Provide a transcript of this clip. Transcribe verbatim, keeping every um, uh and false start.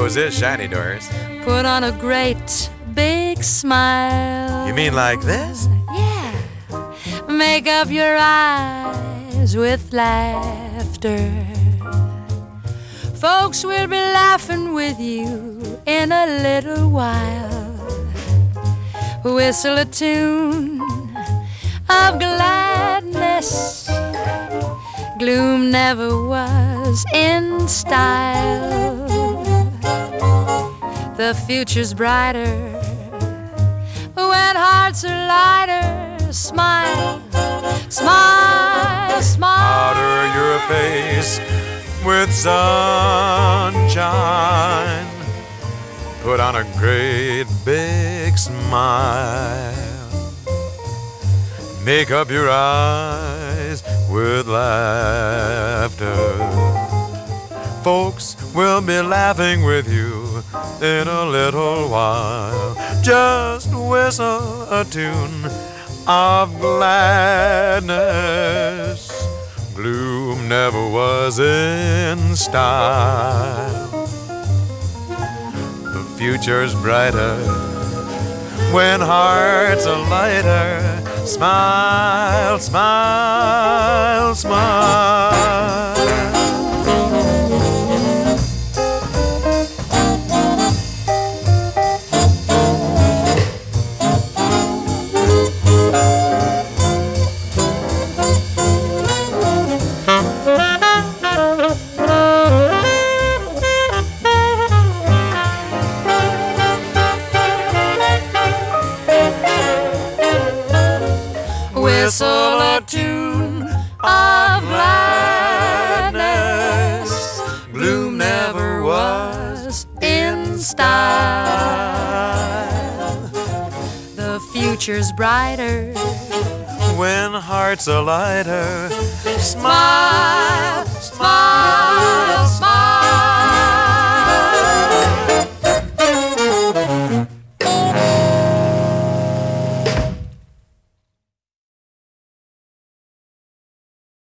nose is shiny, Doris. Put on a great big smile. You mean like this? Yeah. Make up your eyes with laughter. Folks will be laughing with you in a little while. Whistle a tune of gladness. Gloom never was in style. The future's brighter when hearts are lighter. Smile, smile, smile. Powder your face with sunshine. Put on a great big smile. Make up your eyes with laughter. Folks will be laughing with you in a little while. Just whistle a tune of gladness. Gloom never was in style. The future's brighter when hearts are lighter. Smile, smile, smile. Whistle a tune of gladness. Gloom never was in style. The future's brighter when hearts are lighter. Smile, smile.